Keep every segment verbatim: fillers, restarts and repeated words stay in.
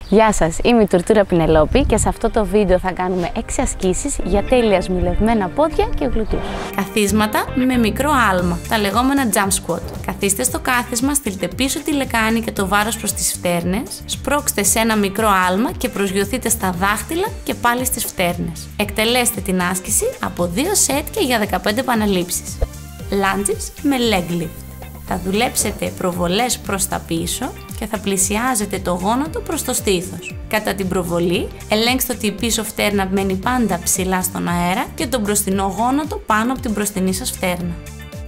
Γεια σας, είμαι η Τουρτούρα Πινελόπη και σε αυτό το βίντεο θα κάνουμε έξι ασκήσεις για τέλεια σμιλευμένα πόδια και γλουτιούς. Καθίσματα με μικρό άλμα, τα λεγόμενα jump squat. Καθίστε στο κάθισμα, στείλτε πίσω τη λεκάνη και το βάρος προς τις φτέρνες, σπρώξτε σε ένα μικρό άλμα και προσγειωθείτε στα δάχτυλα και πάλι στις φτέρνες. Εκτελέστε την άσκηση από δύο σετ και για δεκαπέντε επαναλήψεις. Lunges με leg lift. Θα δουλέψετε προβολές προς τα πίσω και θα πλησιάζετε το γόνατο προς το στήθος. Κατά την προβολή, ελέγξτε ότι η πίσω φτέρνα μένει πάντα ψηλά στον αέρα και το μπροστινό γόνατο πάνω από την μπροστινή σας φτέρνα.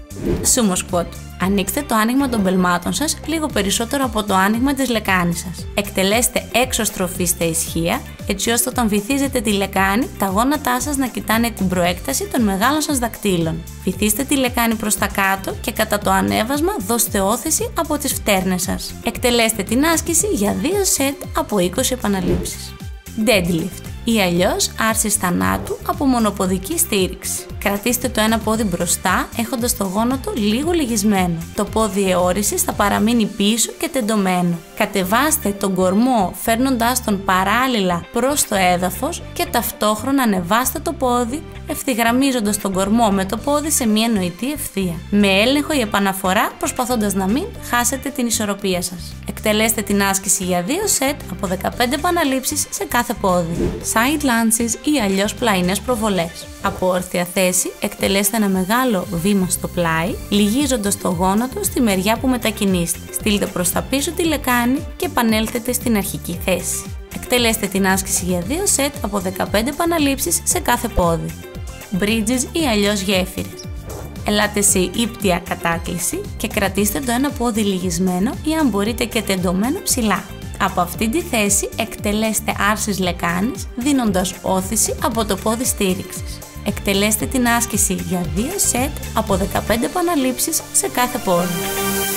Sumo squat. Ανοίξτε το άνοιγμα των μπελμάτων σας λίγο περισσότερο από το άνοιγμα της λεκάνης σας. Εκτελέστε έξω στροφή στα ισχύα, έτσι ώστε όταν βυθίζετε τη λεκάνη, τα γόνατά σας να κοιτάνε την προέκταση των μεγάλων σας δακτύλων. Βυθίστε τη λεκάνη προς τα κάτω και κατά το ανέβασμα δώστε όθηση από τις φτέρνες σας. Εκτελέστε την άσκηση για δύο σετ από είκοσι επαναλήψεις. Deadlift ή αλλιώς άρσης θανάτου από μονοποδική στήριξη. Κρατήστε το ένα πόδι μπροστά έχοντας το γόνατο λίγο λυγισμένο. Το πόδι αιώρησης θα παραμείνει πίσω και τεντωμένο. Κατεβάστε τον κορμό φέρνοντάς τον παράλληλα προς το έδαφος και ταυτόχρονα ανεβάστε το πόδι ευθυγραμμίζοντας τον κορμό με το πόδι σε μια νοητή ευθεία. Με έλεγχο η επαναφορά προσπαθώντας να μην χάσετε την ισορροπία σας. Εκτελέστε την άσκηση για δύο σετ από δεκαπέντε επαναλήψεις σε κάθε πόδι. Side lunges ή αλλιώς πλαϊνές προβολές. Από όρθια θέση εκτελέστε ένα μεγάλο βήμα στο πλάι, λυγίζοντας το γόνατο στη μεριά που μετακινείστε. Στείλτε προς τα πίσω τη λεκάνη και επανέλθετε στην αρχική θέση. Εκτελέστε την άσκηση για δύο σετ από δεκαπέντε επαναλήψεις σε κάθε πόδι. Bridges ή αλλιώς γέφυρες. Ελάτε σε ύπτια κατάκληση και κρατήστε το ένα πόδι λυγισμένο ή αν μπορείτε και τεντωμένο ψηλά. Από αυτή τη θέση εκτελέστε άρσεις λεκάνης δίνοντας όθηση από το πόδι στήριξης. Εκτελέστε την άσκηση για δύο σετ από δεκαπέντε επαναλήψεις σε κάθε πόδι.